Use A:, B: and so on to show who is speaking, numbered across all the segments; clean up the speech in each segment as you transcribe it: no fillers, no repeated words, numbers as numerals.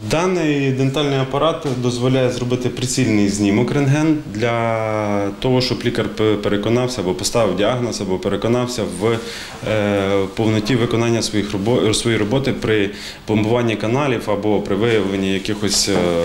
A: Даний дентальний апарат дозволяє зробити прицільний знімок рентген для того, щоб лікар переконався або поставив діагноз, або переконався в повноті виконання своєї роботи при пломбуванні каналів або при виявленні якихось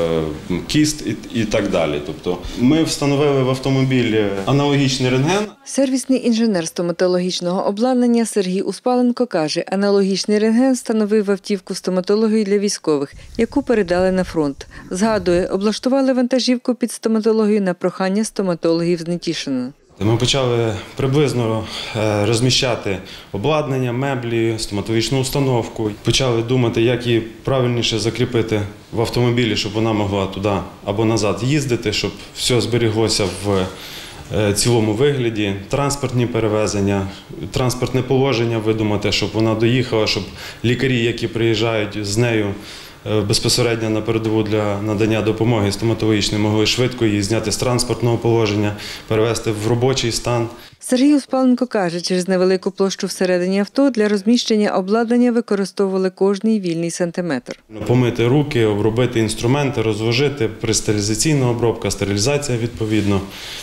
A: кіст і так далі. Тобто ми встановили в автомобілі аналогічний рентген.
B: Сервісний інженер стоматологічного обладнання Сергій Успаленко каже, аналогічний рентген встановив в автівку стоматологію для військових, яку передали на фронт. Згадує, облаштували вантажівку під стоматологію на прохання стоматологів з Нетішина.
A: Ми почали приблизно розміщати обладнання, меблі, стоматологічну установку. Почали думати, як її правильніше закріпити в автомобілі, щоб вона могла туди або назад їздити, щоб все зберіглося в цілому вигляді, транспортні перевезення, транспортне положення видумати, щоб вона доїхала, щоб лікарі, які приїжджають з нею безпосередньо на передову для надання допомоги стоматологічної, могли швидко її зняти з транспортного положення, перевести в робочий стан.
B: Сергій Успаленко каже, через невелику площу всередині авто для розміщення обладнання використовували кожний вільний сантиметр.
A: Помити руки, обробити інструменти, розложити, престерилізаційна обробка, стерилізація відповідно.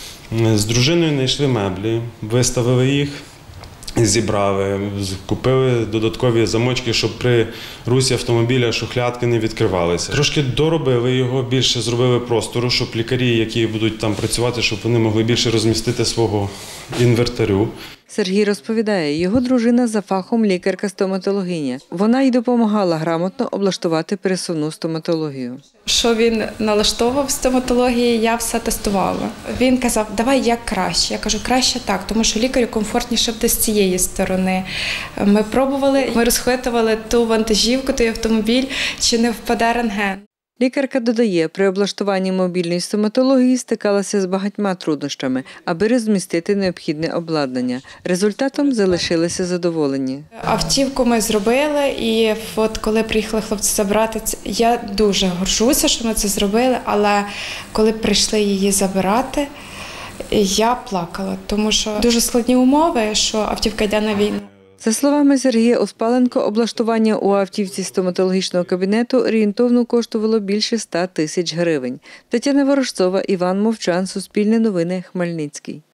A: З дружиною знайшли меблі, виставили їх, зібрали, купили додаткові замочки, щоб при русі автомобіля шухлядки не відкривалися. Трошки доробили його, більше зробили простору, щоб лікарі, які будуть там працювати, щоб вони могли більше розмістити свого інвентарю.
B: Сергій розповідає, його дружина за фахом лікарка-стоматологиня. Вона й допомагала грамотно облаштувати пересувну стоматологію.
C: Що він налаштовував в стоматології, я все тестувала. Він казав, давай як краще. Я кажу, краще так, тому що лікарю комфортніше буде з цієї сторони. Ми пробували, ми розхитували ту вантажівку, той автомобіль, чи не впаде рентген.
B: Лікарка додає, при облаштуванні мобільної стоматології стикалася з багатьма труднощами, аби розмістити необхідне обладнання. Результатом залишилися задоволені.
C: Автівку ми зробили, і от коли приїхали хлопці забирати, я дуже горжуся, що ми це зробили, але коли прийшли її забирати, я плакала, тому що дуже складні умови, що автівка йде на війну.
B: За словами Сергія Успаленко, облаштування у автівці стоматологічного кабінету орієнтовно коштувало більше 100 тисяч гривень. Тетяна Ворожцова, Іван Мовчан, Суспільне новини, Хмельницький.